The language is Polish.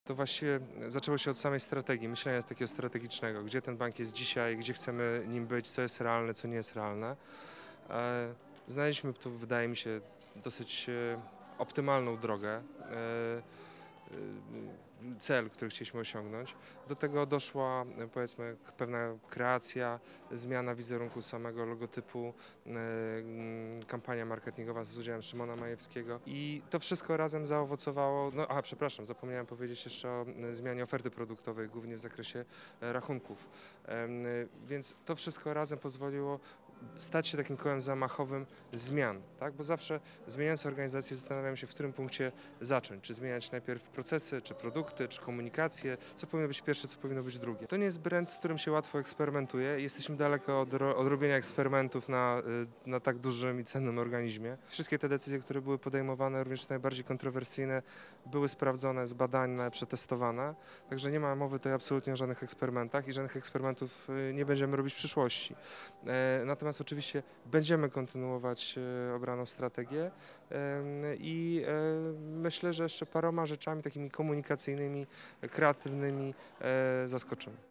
to właściwie zaczęło się od samej strategii, myślenia takiego strategicznego, gdzie ten bank jest dzisiaj, gdzie chcemy nim być, co jest realne, co nie jest realne. Znaleźliśmy tu, wydaje mi się, dosyć optymalną drogę, cel, który chcieliśmy osiągnąć. Do tego doszła, powiedzmy, pewna kreacja, zmiana wizerunku samego logotypu, kampania marketingowa z udziałem Szymona Majewskiego i to wszystko razem zaowocowało, przepraszam, zapomniałem powiedzieć jeszcze o zmianie oferty produktowej, głównie w zakresie rachunków. Więc to wszystko razem pozwoliło stać się takim kołem zamachowym zmian, tak? Bo zawsze zmieniając organizację zastanawiamy się, w którym punkcie zacząć. Czy zmieniać najpierw procesy, czy produkty, czy komunikację, co powinno być pierwsze, co powinno być drugie. To nie jest brand, z którym się łatwo eksperymentuje. Jesteśmy daleko od robienia eksperymentów na tak dużym i cennym organizmie. Wszystkie te decyzje, które były podejmowane, również te najbardziej kontrowersyjne, były sprawdzone, zbadane, przetestowane. Także nie ma mowy tutaj absolutnie o żadnych eksperymentach i żadnych eksperymentów nie będziemy robić w przyszłości. Natomiast oczywiście będziemy kontynuować obraną strategię i myślę, że jeszcze paroma rzeczami takimi komunikacyjnymi, kreatywnymi zaskoczymy.